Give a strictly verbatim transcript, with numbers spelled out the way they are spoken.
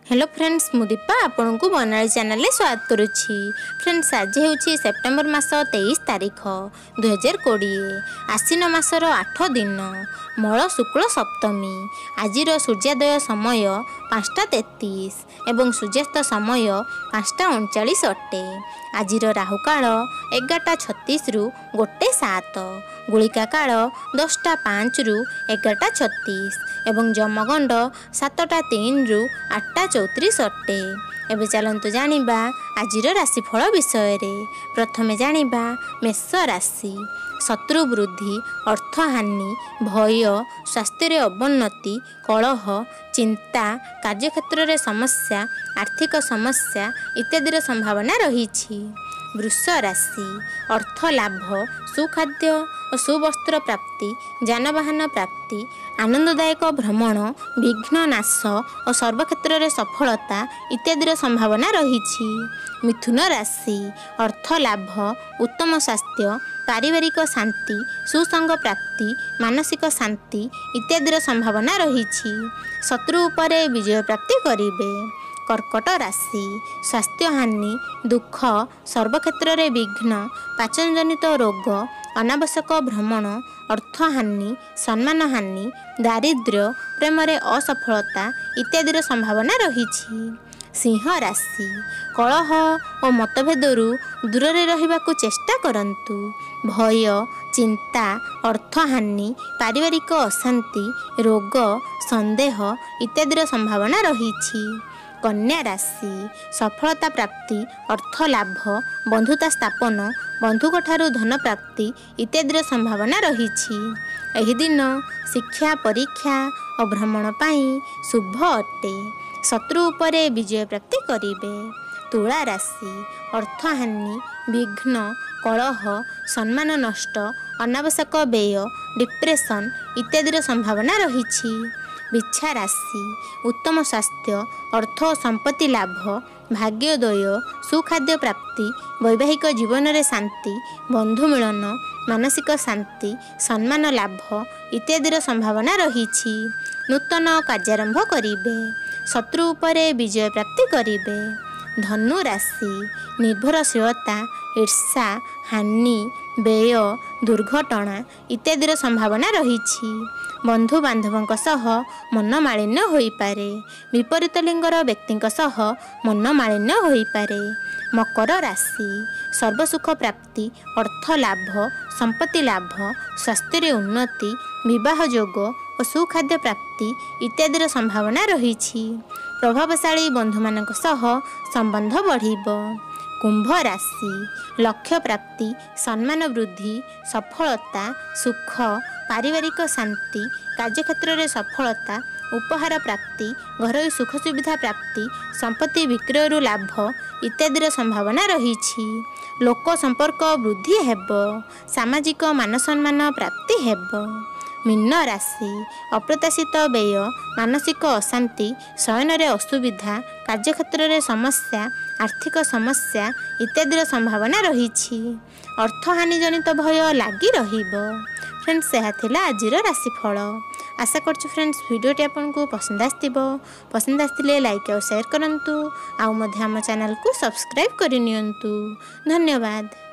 Hello friends मु दीपा आपन को बनाली चैनल में स्वागत करुच्ची। फ्रेंड्स आज हूँ सेप्टेम्बर मास तेईस तारीख दुई हजार कोड़े आश्विन मासर आठ दिन मल शुक्ल सप्तमी। आज सूर्योदय समय पाँचटा तेतीस एवं सूर्यास्त समय पाँचटा अड़चाश अटे। आज राहुकाल एगारटा छत्तीस रु गोटे सात, गुलिका काल दसटा पाँच रु एगारटा छत्तीस एवं जमगंड सातटा तीन रु आठटा चौतीस अटे। एबे चलतु जानिबा आजिर राशिफल विषय रे। प्रथमे जानिबा मेष राशि। शत्रु वृद्धि, अर्थहानि, भय, स्वास्थ्य अवनति, कलह, चिंता, कार्यक्षेत्र रे समस्या, आर्थिक समस्या इत्यादि संभावना रही। वृष राशि। अर्थ लाभ, सुखाद्य और सुवस्त्र प्राप्ति, जानवाहन प्राप्ति, आनंददायक भ्रमण, विघ्न नाश और सर्वक्षेत्र में सफलता इत्यादि संभावना रही। मिथुन राशि। अर्थ लाभ, उत्तम स्वास्थ्य, पारिवारिक शांति, सुसंग प्राप्ति, मानसिक शांति इत्यादि संभावना रही। शत्रु उपरे विजय प्राप्ति करिवे। कर्कट राशि। स्वास्थ्य हानि, दुख, सर्वक्षेत्र में विघ्न, पाचन जनित रोग, अनावश्यक भ्रमण, अर्थहानि, सम्मान हानि, दारिद्र्य, प्रेम रे असफलता इत्यादि संभावना रही। सिंह राशि। कलह और मतभेदरू दूर रहिबाकु चेष्टा करंतु। भय, चिंता, अर्थहानि, पारिवारिक अशांति, रोग, संदेह इत्यादि संभावना रही। कन्या राशि। सफलता प्राप्ति, अर्थ लाभ, बंधुता स्थापन, बंधुक ठारू धन प्राप्ति इत्यादि संभावना रही। एहि दिन शिक्षा, परीक्षा और भ्रमण पाई शुभ अटे। शत्रु उपरे विजय प्राप्ति करिवे। तुला राशि। अर्थहानि, विघ्न, कलह, सम्मान नष्ट, अनावश्यक व्यय, डिप्रेशन इत्यादि संभावना रही। बिच्छा राशि। उत्तम स्वास्थ्य, अर्थ और संपत्ति लाभ, भाग्योदय, सुखाद्य प्राप्ति, वैवाहिक जीवन रे शांति, बंधु मिलन, मानसिक शांति, सम्मान लाभ इत्यादि संभावना रही। नूतन कार्यारंभ करिवे। शत्रु उपरे विजय प्राप्ति करिवे। धनु राशि। निर्भरशीलता, ईर्षा, हानि, व्यय, दुर्घटना इत्यादि संभावना रही। बंधु बांधवों सह मनमालिन्य होई पारे। विपरीत लिंगर व्यक्ति सह मनमालिन्य होई पारे। मकर राशि। सर्वसुख प्राप्ति, अर्थ लाभ, संपत्ति लाभ, स्वास्थ्य उन्नति, विवाह योग और सुखाद्य प्राप्ति इत्यादि संभावना रही। प्रभावशाली बंधु मानक सह संबंध बढ़िबो। कुंभ राशि। लक्ष्य प्राप्ति, सम्मान वृद्धि, सफलता, सुख, पारिवारिक शांति, कार्यक्षेत्र में सफलता, उपहार प्राप्ति, घरोई सुख सुविधा प्राप्ति, संपत्ति विक्रय लाभ इत्यादि संभावना रही। लोक संपर्क वृद्धि हेबो। सामाजिक मान सम्मान प्राप्ति हेबो। मीन राशि। अप्रत्याशित व्यय, मानसिक अशांति, शयन रे असुविधा, कार्यक्षेत्र में समस्या, आर्थिक समस्या इत्यादि संभावना रही। अर्थहानि जनित भय लगी रहिबो। फ्रेंड्स यह थिला आजिर राशिफल। आशा करछु फ्रेंड्स वीडियोटी आपको पसंद आस्तिबो। पसंद आस्तिले लाइक और शेयर करंतु। आउ मध्य आम चैनल को सब्सक्राइब करि नियंतु। धन्यवाद।